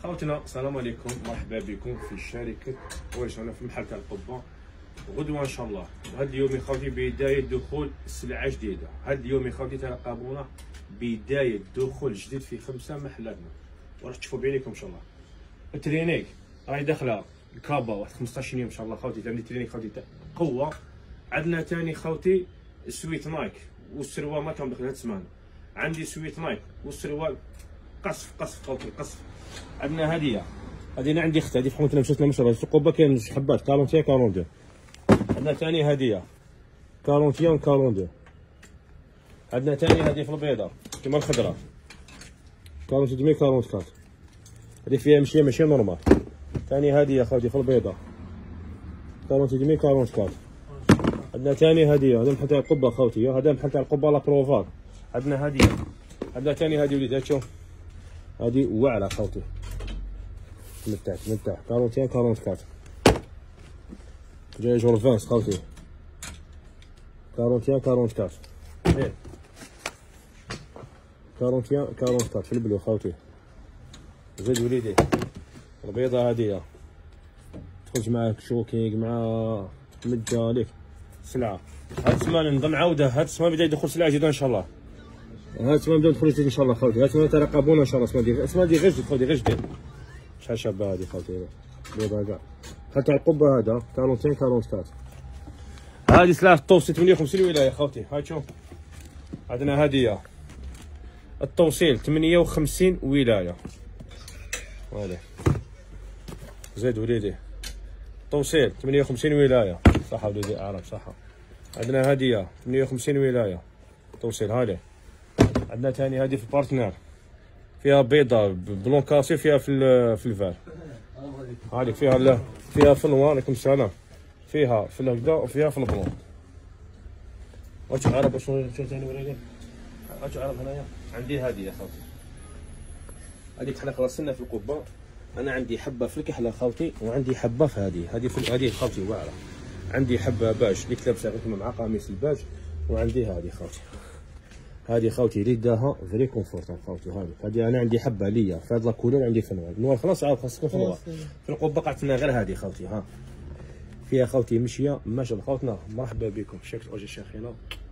خوتنا السلام عليكم، مرحبا بكم في شركة واش انا في محل تاع القبة. غدوة ان شاء الله، وهذا اليوم يا خوتي بداية دخول سلعة جديدة. هذا اليوم يا خوتي ترقبونا بداية دخول جديد في 5 محلاتنا، وراح تشوفوا بعينيكم ان شاء الله. الترينيك راهي داخلة الكابا واحد 15 يوم ان شاء الله خوتي. عندي ترينيك خوتي تاع قوة. عندنا ثاني خوتي سويت نايك والسروال ما كان داخل هاد السمانة. عندي سويت نايك والسروال قصف خوتي قصف. عندنا هديه انا عندي اخت هذه فحمتنا مشاتنا مشرا في القبه كاين جوج حبات 41 42. عندنا ثاني هديه 41 42. عندنا ثاني هذه في البيضاء كيما الخضراء 42 44. هذه فيها ماشي نورمال. ثاني هديه خوتي في البيضاء 42 44. عندنا ثاني هديه هذا محل تاع القبه خوتي، هذا محل تاع القبه لا بروفار. عندنا هديه، عندنا ثاني هذه وليدات شوف هذه واعره خوتي من تحت 41 44. جاي جور فانس خوتي 41 44. ايه 41 44 في البلو خوتي. زيد وليدي البيضه هذه تخرج معاك شوكينغ مع مجالك سلعه. هاد السمانه نظن عوده، هاد السمانه بدا يدخل سلعه جديده ان شاء الله. هاد السمانه بدا يدخل جديد ان شاء الله خوتي. هاد السمانه ترقبونا ان شاء الله. السمانه دي غير جديد خوتي، غير جديد. شحال شابه هادي خوتي بيضا كاع. بحال تاع القبه هذا 42 44. هادي سلاح التوصيل 58 ولايه خوتي. هاي شوف عندنا هديه التوصيل 58 ولايه. هذا زيد وليدي توصيل 58 ولايه. صح وليدي اعرف صح. عندنا هديه 58 ولايه توصيل. هذه عندنا ثاني هذه في البارتنر فيها بيضه بلون كاسي، فيها في الفار. هذه فيها في النوار. عليكم السلام. فيها في الهكذا وفيها في البلون. واش عرب شنو ثاني وليدي؟ واش عرب هنايا؟ عندي هذه يا خوتي، هذيك حنا خلصنا في القبه. انا عندي حبه في الكحله خوتي، وعندي حبه في هذه خوتي واعره. عندي حبه باج اللي لابسه غير مع قميص الباج، وعندي هذه خوتي. هذه خوتي اللي داها فري كونفورتابل خوتي. هذه انا عندي حبه ليا في هذا الكولور، عندي في النوار خلاص عاود خاصكم في النوار. في القبه قعدت لنا غير هذه خوتي. فيها خوتي مشيه ما شاء الله خوتنا. مرحبا بكم شكل اوجي شيخينا.